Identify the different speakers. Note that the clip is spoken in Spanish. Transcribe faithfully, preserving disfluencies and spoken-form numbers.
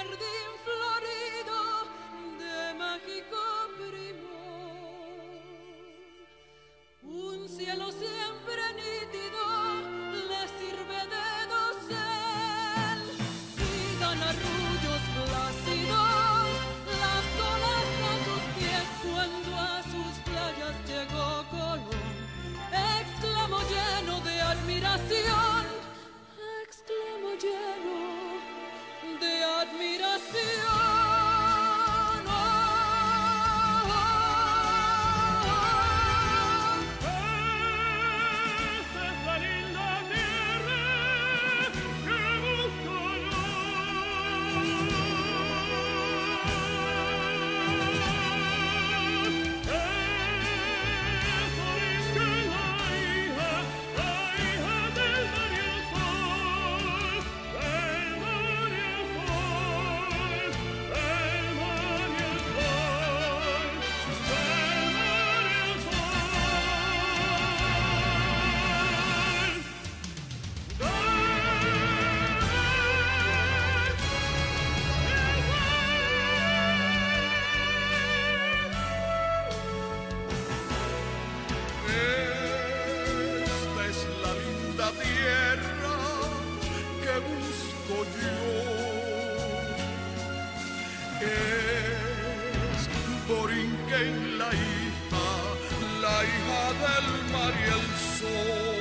Speaker 1: jardín florido de mágico primor. Un cielo siempre nítido le sirve de dosel y dan arrullos plácidos las olas a sus pies. Cuando a sus playas llegó Colón, exclamó lleno de admiración, exclamó lleno de admiración.
Speaker 2: Tierra que busco yo es Borinquen, la hija, la hija del mar y el sol.